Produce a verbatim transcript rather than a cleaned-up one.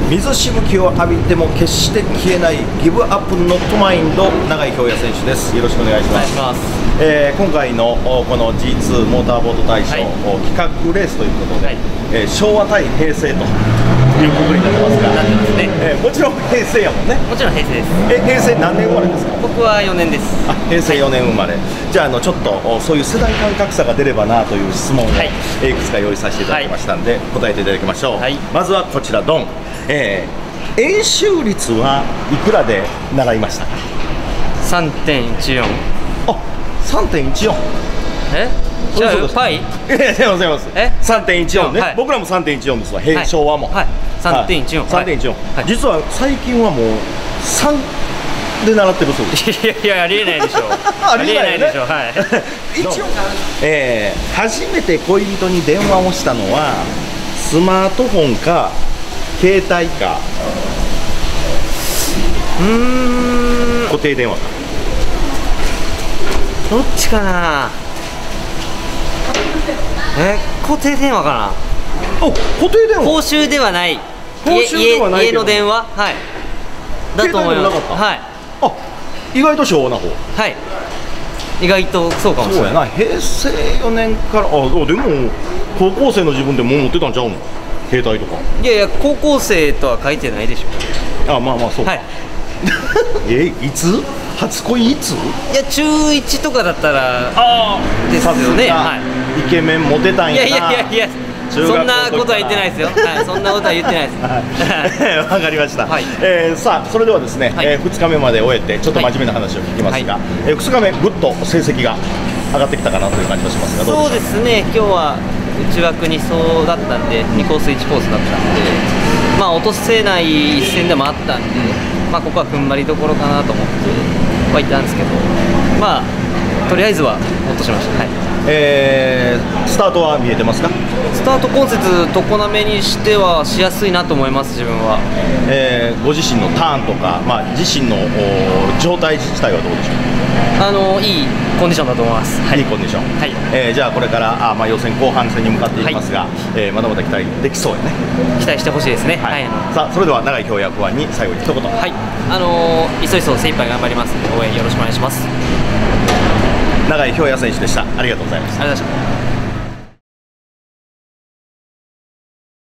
水しぶきを浴びても決して消えないギブアップノットマインド永井恭也選手です。よろしくお願いします。えー、今回のこの ジーツー モーターボード大賞、はい、企画レースということで、はい、えー、昭和対平成ということになってますが、なってますね。えー、もちろん平成やもんね。もちろん平成です。え平成何年生まれですか？ 僕はよねんです。 あ、平成よねん生まれ。じゃあ、あのちょっとそういう世代間格差が出ればなという質問を、はい、いくつか用意させていただきましたんで、はい、答えていただきましょう。はい、まずはこちらドン。えー、円周率はいくらで習いましたか？ さんてんいちよん。 あ、さんてんいちよん。 え？じゃあパイ？いやいや、違います違います。え？さんてんいちよんね。はい、僕らも さんてんいちよん ですわ。平昭和も。 はい。さんてんいちよん。 さんてんいちよん。実は最近はもうさんで習ってるそうです。 いやいや、ありえないでしょう。 ありえないでしょう。 はい。 一応、えー、初めて恋人に電話をしたのはスマートフォンか携帯か。うーん。固定電話か。 どっちかな。え、固定電話かな。 お、固定電話。 公衆ではない。 公衆ではない。 家の電話。はい。だと思います。はい。 あ、意外と昭和な方。 はい。意外とそうかもしれない。 そうやな。平成よねんから、あ、でも高校生の自分でもう持ってたんちゃうの？携帯とか。 いやいや、高校生とは書いてないでしょ。 あ、まあまあそう。はい。え、いつ？初恋いつ？いや、中いちとかだったら。ああ。ですよね。はい。 イケメンモテたんやな。 いやいやいやいや。そんなことは言ってないですよ。はい、そんなことは言ってないです。 わかりました。はい、えー、さあ、それではですね、はい、えー、ふつかめまで終えて、ちょっと真面目な話を聞きますが、はい、えー、ふつかめ、ぐっと成績が上がってきたかなという感じがしますが、どうでしょう？ そうですね、今日は内枠に走だったんで、にコース、いちコースだったんで、まあ、落とせない一戦でもあったんで、まあ、ここは踏ん張りどころかなと思ってはいたんですけど、まあ、とりあえずは落としました。はい、 えー、スタートは見えてますか？ スタート根節常滑にしてはしやすいなと思います。自分は、 えー、ご自身のターンとか、まあ、自身の状態自体はどうでしょう？ あのいいコンディションだと思います。はい、 いいコンディション。はい、えー、じゃあこれからあ、まあ、予選後半戦に向かっていきますが、はい、えー、まだまだ期待できそうやね。 期待してほしいですね。はい、はい、 さあ、それでは永井恭也に最後に一言。 はい、あのー、いそいそ精一杯頑張りますので応援よろしくお願いします。 永井恭也選手でした。ありがとうございました。 ありがとうございました。